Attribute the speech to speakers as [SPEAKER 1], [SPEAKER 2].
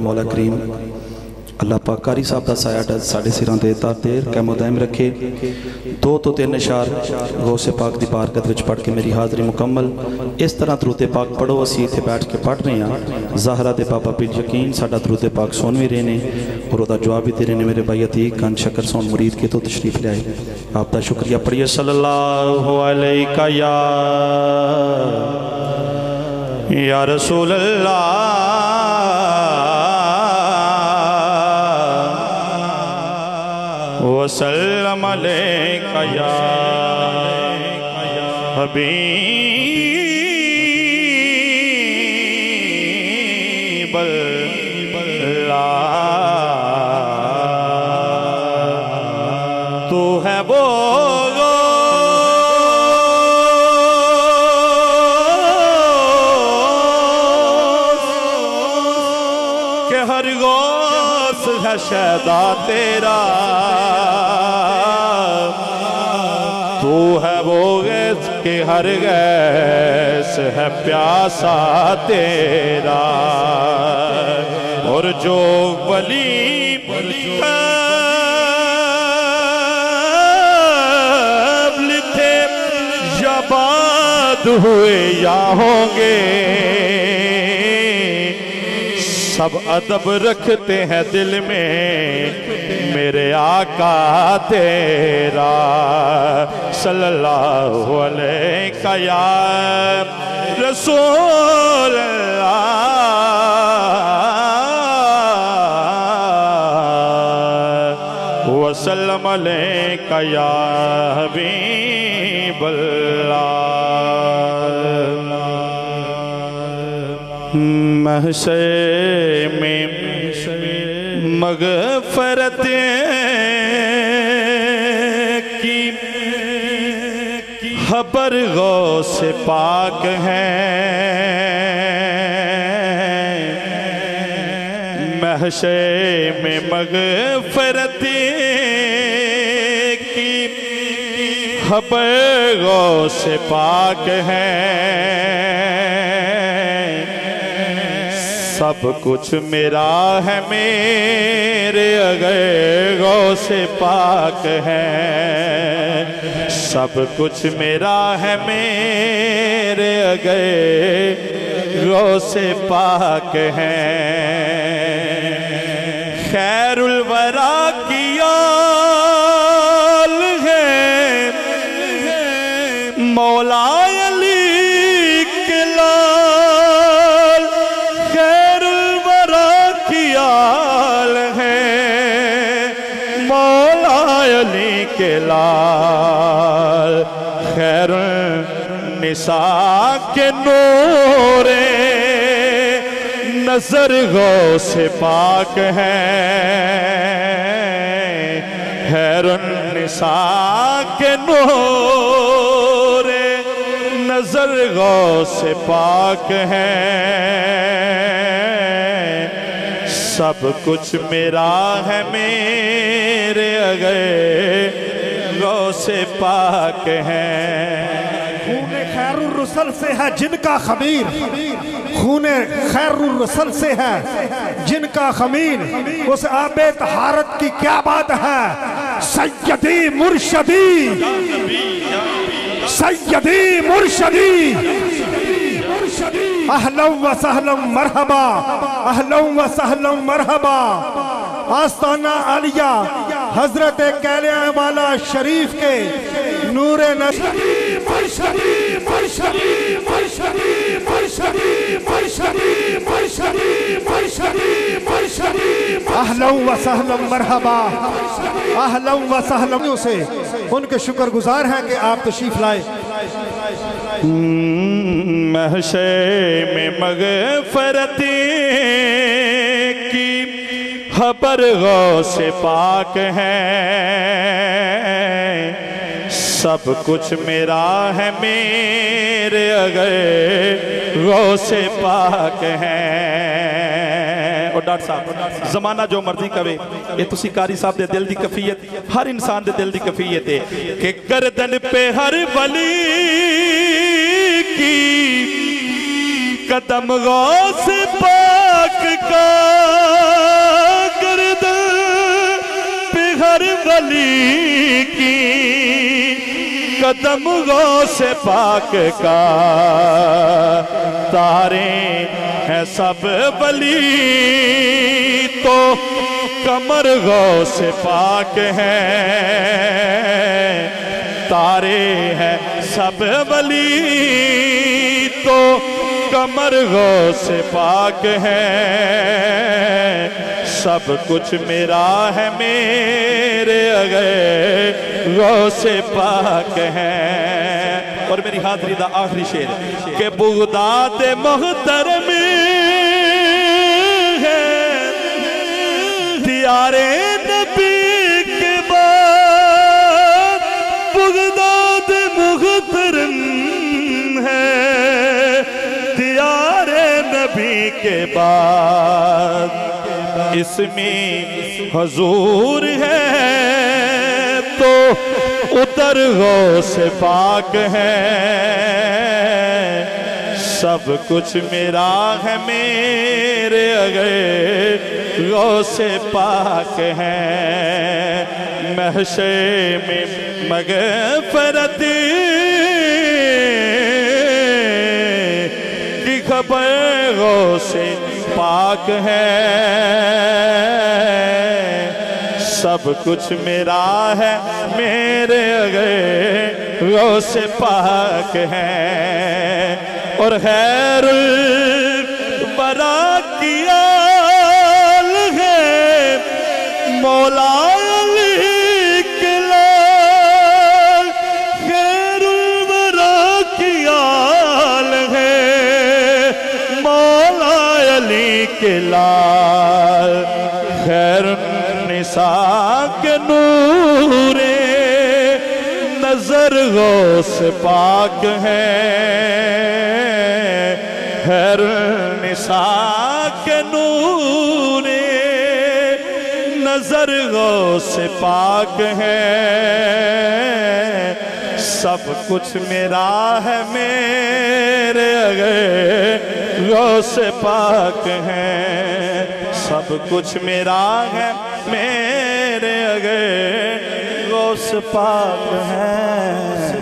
[SPEAKER 1] मौला करीम अल्लाह पाक कारी साहब का साया साढ़े सिरों ते देर कैमो दायम रखे। 2 तो 3 अशार गौसे पाक की बारकत विच पढ़ के मेरी हाज़री मुकम्मल। इस तरह दरूदे पाक पढ़ो, असी इत्थे बैठ के पढ़ रहे हैं। ज़ाहरा दे बाबा पीर यकीन साडा दरूदे पाक सुन भी रहे हैं और वह जवाब भी दे रहे हैं। मेरे भाई अतीक खान शकर सोन मुरीद के तो तशरीफ ले आए, आपका शुक्रिया पढ़िए। सल्लल्लाहु अलैका या रसूल अल्लाह वसल्लम अलैका या हबीब अल्लाह। तू है वो के हर गौस है शैदा तेरा, तू है वो गैस के हर गैस है प्यासा तेरा। और जो वली थे या बाद हुए या होंगे, सब अदब रखते हैं दिल में मेरे आका तेरा। सल्लल्लाहु अलैका या रसूल अल्लाह वसल्लम अलैका या हबीब अल्लाह। महशर में मग़फ़रत की खबर गौसे पाक है। महशर में मग़फ़रत की खबर गौसे पाक है। सब कुछ मेरा है मेरे अगर गौसे पाक है। सब कुछ मेरा है मेरे अगर गौसे पाक है। खैरुल वरा की आल है मौला अली के लाल। खैरुल वरा की आल है मौला अली के लाल। खैरुल निसा के नूरे नजर गौसे पाक है। खैरुल निसा के नूरे नजर गौसे पाक है। सब कुछ मेरा है मेरे अगर गौसे पाक है।
[SPEAKER 2] खूने खैरुल रसूल से है जिनका खमीर, खूने खैरुल रसूल से है जिनका खमीर। उस आबे तहारत की क्या बात है। सैयदी मुर्शदी सैयदी मुर्शदी अहलन व सहलन मरहबा अहलन व सहलन मरहबा। आस्ताना आलिया हजरत कैलिया वाला शरीफ के नूरे नशदी मुर्शदी मुर्शदी मुर्शदी मुर्शदी मुर्शदी मुर्शदी मुर्शदी मुर्शदी अहलन व सहलन मरहबा अहलन व सहलन से उनके शुक्रगुजार हैं कि आप तशरीफ लाए।
[SPEAKER 1] महशर में मग़फ़रत की खबर गौसे पाक है। सब कुछ मेरा है मेरे अगर गौसे पाक है। और डॉक्टर साहब जमाना जो मर्जी कवे ये तुसी कारी साहब दे दिल दी कफियत हर इंसान दे दिल दी कफियत है कि गर्दन पे हर वली की कदम गौसे पाक का।
[SPEAKER 3] वली की कदम गौसे पाक का तारे हैं सब वली तो कमर गौसे पाक है तारे हैं सब वली तो कमर गौसे पाक है सब कुछ मेरा है मेरे अगे गौसे पाक है। और मेरी हाज़री दा आखिरी शेर के बुगदाद मोहतरम है दियारे नबी के बाद बुगदाद मोहतरम है दियारे नबी के बाद इसमें हजूर है तो उधर गौसे पाक है सब कुछ मेरा है मेरे अगे गौसे पाक है। महशे में मगफरत की खबर गौसे पाक है सब कुछ मेरा है मेरे अगे गौसे पाक है। और खैरुल बरा की आल है मौला अली के लाल खैरुल बरा की आल है मौला अली के लाल खैर निसा के नूरे नजर गौसे पाक है हर निसा के नूरे नजर गौसे पाक है सब कुछ मेरा है मेरे अगे गौसे पाक है सब कुछ मेरा है मेरे अगे गौस पाक है।